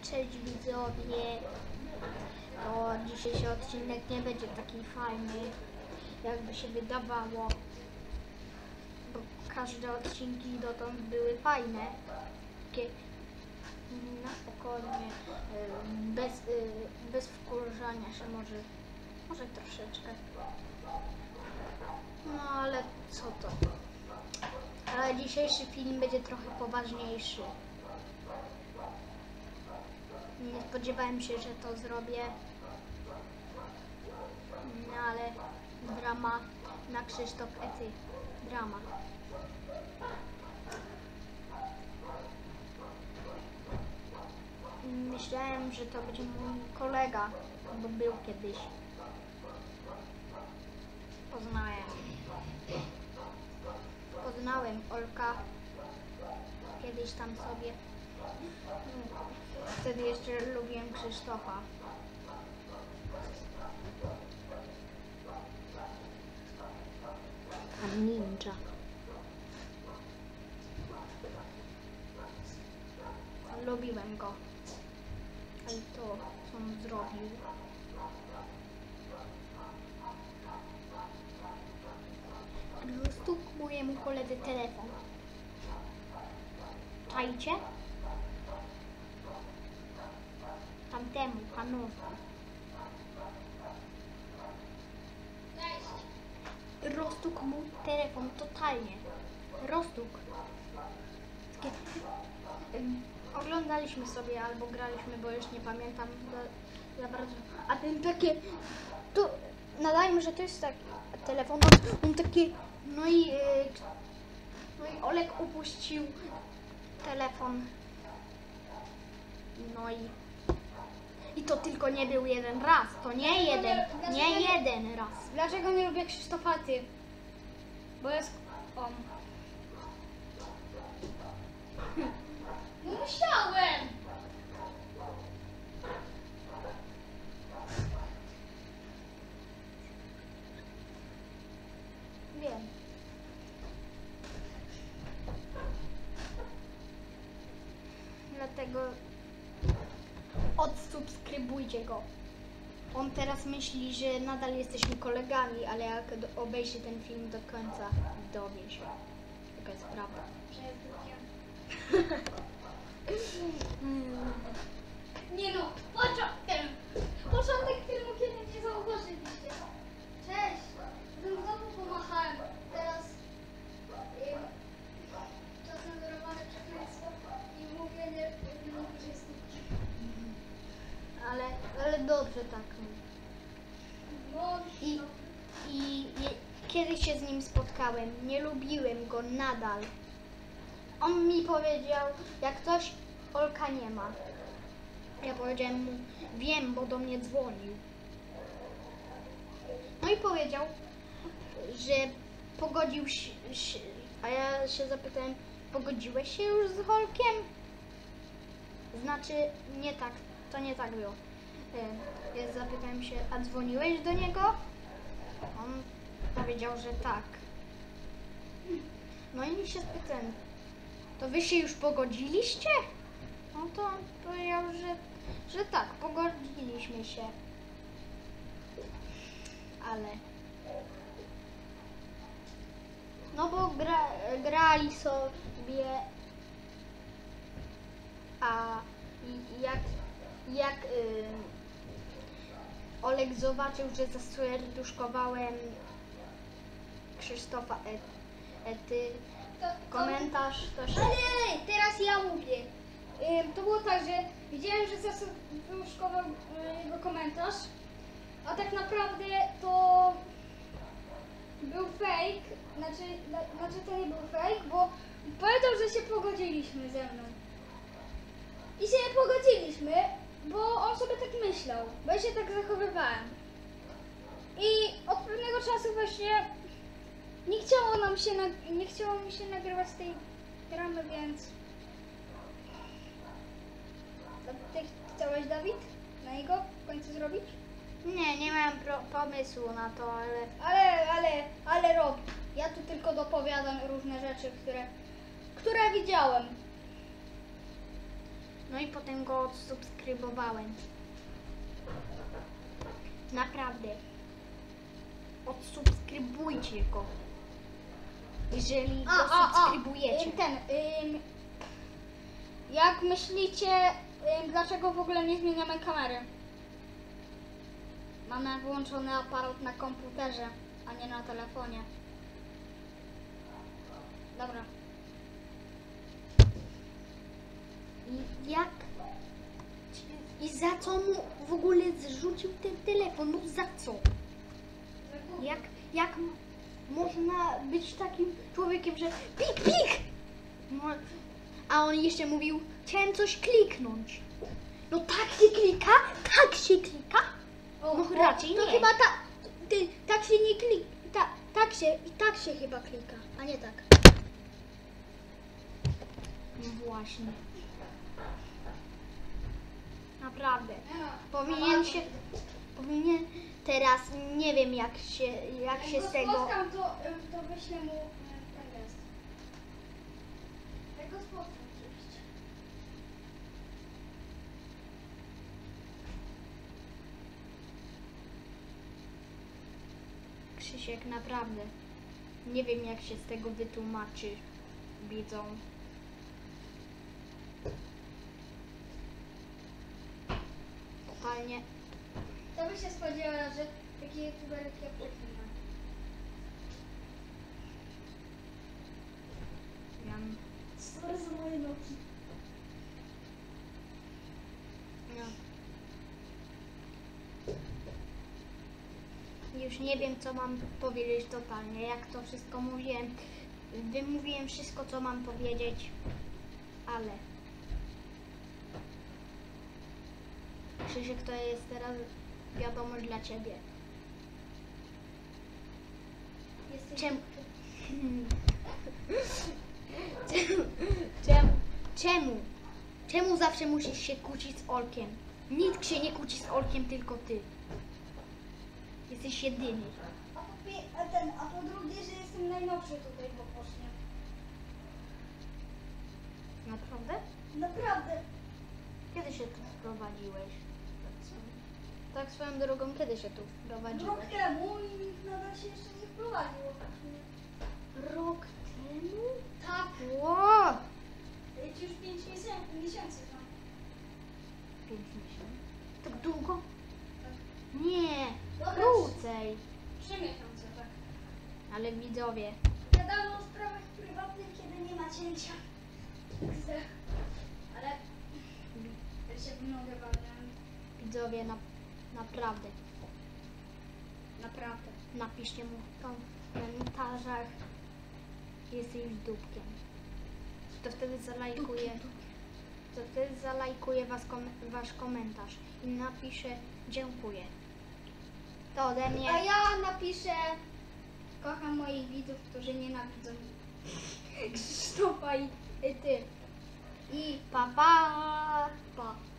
Cześć widzowie, to dzisiejszy odcinek nie będzie taki fajny, jakby się wydawało, bo każde odcinki dotąd były fajne, takie na spokojnie, bez wkurzania się, może troszeczkę, no ale co to, ale dzisiejszy film będzie trochę poważniejszy. Nie spodziewałem się, że to zrobię, no ale drama na Krzysztof Ety. Drama. Myślałem, że to będzie mój kolega, bo był kiedyś. Poznałem Olka kiedyś tam sobie. Wtedy jeszcze lubiłem Krzysztofa. A ninja. Lubiłem go. Ale to, co on zrobił. Rozstukł mojemu koledze telefon. Czajcie? Tamtemu panowi. Rozstukł mu telefon totalnie. Rozstukł. Oglądaliśmy sobie albo graliśmy, bo już nie pamiętam za bardzo. A ten takie, to nadajmy, że to jest taki telefon, on taki, no i Olek upuścił telefon. No i to tylko nie był jeden raz, to nie jeden raz. Dlaczego nie lubię Krzysztofa Ty? Bo jest on. No musiałem! Wiem. Dlatego odsubskrybujcie go. On teraz myśli, że nadal jesteśmy kolegami, ale jak obejrzy ten film do końca, dowie się. Taka jest prawda. Nie no, początek filmu, kiedy mnie zauważyliście. Cześć, znowu pomachałem. Teraz czasem wyrowane przekleństwo i mówienie, że jestem. Ale dobrze tak. No, I kiedy się z nim spotkałem, nie lubiłem go nadal. On mi powiedział, jak ktoś Olka nie ma. Ja powiedziałem mu, wiem, bo do mnie dzwonił. No i powiedział, że pogodził się, a ja się zapytałem, pogodziłeś się już z Olkiem? Znaczy, nie tak, to nie tak było. Ja zapytałem się, a dzwoniłeś do niego? On powiedział, że tak. No i się spytałem, to wy się już pogodziliście? No to on powiedział, że tak, pogodziliśmy się. Ale... No bo grali sobie... A jak Olek zobaczył, że zaserduszkowałem Krzysztofa Ety, komentarz, to się... ale teraz ja mówię. To było tak, że widziałem, że zaserduszkował jego komentarz, a tak naprawdę to był fake, znaczy to nie był fake, bo powiedział, że się pogodziliśmy ze mną. I się nie pogodziliśmy, bo on sobie tak myślał, bo ja się tak zachowywałem. I od pewnego czasu właśnie nie chciało mi się nagrywać tej dramy, więc... Ty chciałeś, Dawid, na niego w końcu zrobić? Nie miałem pomysłu na to, Ale robi. Ja tu tylko dopowiadam różne rzeczy, które widziałem. No i potem go odsubskrybowałem. Naprawdę. Odsubskrybujcie go. Jeżeli go subskrybujecie. Jak myślicie, dlaczego w ogóle nie zmieniamy kamery? Mamy włączony aparat na komputerze, a nie na telefonie. Dobra. I jak? I za co mu w ogóle zrzucił ten telefon? No za co? Jak można być takim człowiekiem, że pik, pik! No, a on jeszcze mówił, chciałem coś kliknąć. No tak się klika? Tak się klika? No raczej to nie. chyba tak się nie klika. Tak się chyba klika, a nie tak. No właśnie. Naprawdę. Powinien teraz, nie wiem jak się z tego... spotkam, to wyślę mu ten gest. Jak go spotkam oczywiście. Krzysiek, naprawdę. Nie wiem jak się z tego wytłumaczy widzą. Totalnie. To by się spodziewała, że taki youtuber jak ja przeklinam. Sorry za moje nogi. No. Już nie wiem co mam powiedzieć totalnie. Jak to wszystko mówiłem. Wymówiłem wszystko co mam powiedzieć. Ale Krzysiek, to jest teraz wiadomość dla ciebie. Jesteś Czemu zawsze musisz się kłócić z Olkiem? Nikt się nie kłóci z Olkiem, tylko ty. Jesteś jedyny. A po drugie, że jestem najnowszy tutaj po pocznie. Naprawdę? Naprawdę. Kiedy się tu wprowadziłeś? Tak swoją drogą, kiedy się tu wprowadziłeś? Rok temu i nikt nadal się jeszcze nie wprowadził. Rok temu? Tak. Wow! Jest już 5 miesięcy tam. 5 miesięcy. Tak długo? Nie, Dobra. krócej. 3 miesiące, tak. Ale widzowie, Gadamy o sprawach prywatnych, kiedy nie ma cięcia. Ale ja się w nogę walnąłem. widzowie, naprawdę. Naprawdę. Napiszcie mu w komentarzach, jesteś dupkiem. To wtedy zalajkuje wasz komentarz i napiszę dziękuję. To ode mnie. A ja napiszę, kocham moich widzów, którzy nienawidzą Krzysztofa i ty. I pa pa! Pa.